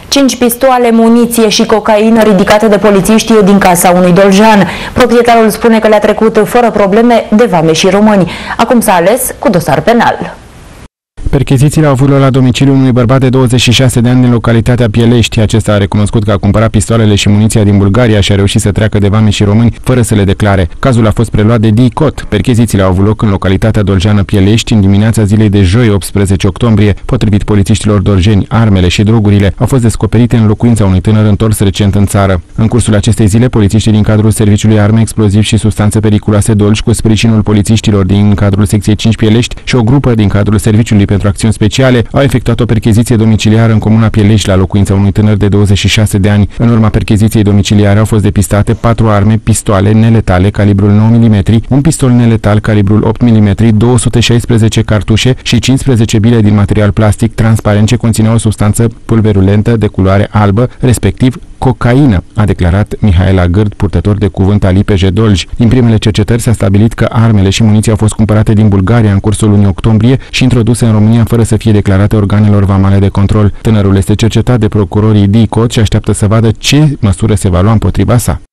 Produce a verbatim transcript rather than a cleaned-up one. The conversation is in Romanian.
Cinci pistoale, muniție și cocaină ridicate de polițiști din casa unui doljean. Proprietarul spune că le-a trecut fără probleme de vame și români. Acum s-a ales cu dosar penal. Perchezițiile au avut loc la domiciliul unui bărbat de douăzeci și șase de ani din localitatea Pielești. Acesta a recunoscut că a cumpărat pistoalele și muniția din Bulgaria și a reușit să treacă de vame și români fără să le declare. Cazul a fost preluat de D I C O T. Perchezițiile au avut loc în localitatea doljeană Pielești în dimineața zilei de joi, optsprezece octombrie. Potrivit polițiștilor dolgeni, armele și drogurile au fost descoperite în locuința unui tânăr întors recent în țară. În cursul acestei zile, polițiștii din cadrul Serviciului Arme, Explozivi și Substanțe Periculoase Dolj, cu sprijinul polițiștilor din cadrul secției cinci Pielești și o grupă din cadrul Serviciului pentru Acțiuni Speciale au efectuat o percheziție domiciliară în comuna Pielești la locuința unui tânăr de douăzeci și șase de ani. În urma percheziției domiciliare au fost depistate patru arme, pistoale neletale calibrul nouă milimetri, un pistol neletal calibrul opt milimetri, două sute șaisprezece cartușe și cincisprezece bile din material plastic transparent ce conțineau o substanță pulverulentă de culoare albă, respectiv cocaină, a declarat Mihaela Gârd, purtător de cuvânt al I P J Dolj. Din primele cercetări s-a stabilit că armele și muniția au fost cumpărate din Bulgaria în cursul lunii octombrie și introduse în România fără să fie declarate organelor vamale de control. Tânărul este cercetat de procurorii D I C O T și așteaptă să vadă ce măsură se va lua împotriva sa.